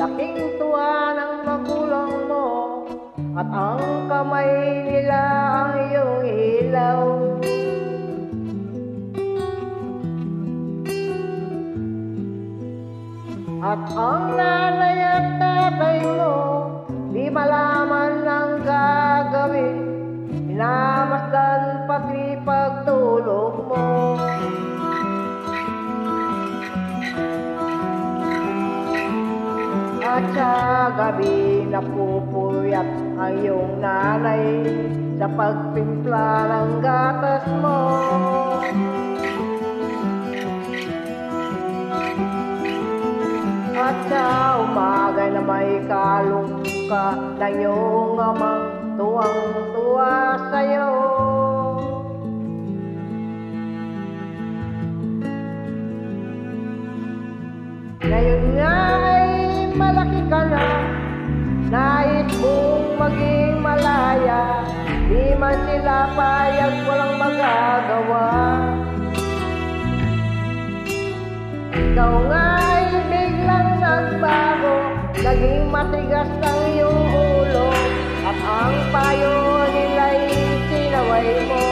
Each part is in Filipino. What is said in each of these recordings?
laking tuwa ng magulang mo, at ang kamay nila ang iyong ilaw. At ang nanay at tatay mo, di malaman ang gagawin, minamasdan pati pagtulog mo. At sa gabi napupuyat ang iyong nanay sa pagtimpla ng gatas mo. At sa umaga na may kalong ka ng iyong amang tuwang-tuwa sa'yo. Ngayon nga ay malaki ka na, nais mong maging malaya, di man sila payag, walang magagawa. Ikaw nga ay biglang nagbago, naging matigas ang iyong ulo, at ang payo nila'y sinaway mo.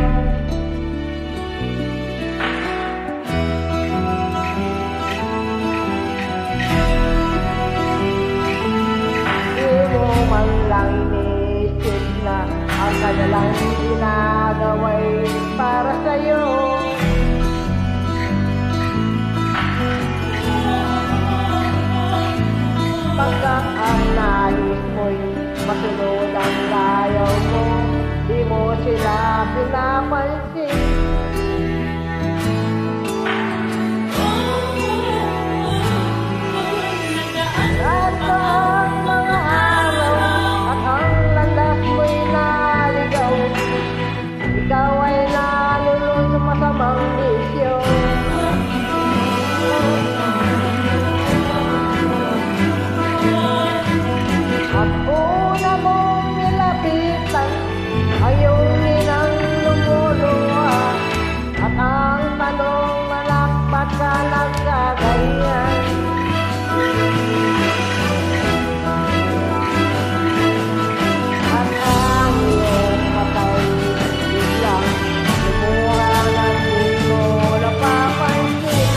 Di mo man lang inisip na ang kanilang ginagawa'y para sa'yo. Pagkat ang nais mo'y masunod ang layaw mo, di mo sila pinapansin. At ang mga araw at ang landas mo'y naligaw, ikaw ay nalulun sa masamang bisyo. At una mong nilapitan ang iyong ninang lumuluha, at ang tanong, anak, ba't ka nagkaganyan? At ang iyong matay biglang lumura na di mo napapansin.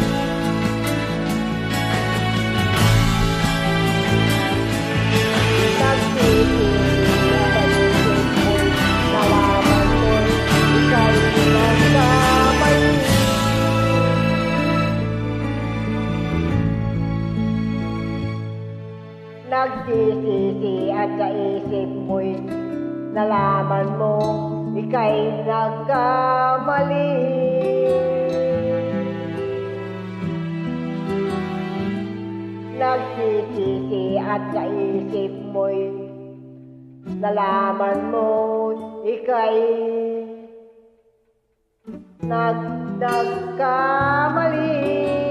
Nagsisisi at sa isip mo'y nalaman mo, ika'y nagkamali. Nagsisisi at sa isip mo'y nalaman mo, ika'y nagkamali.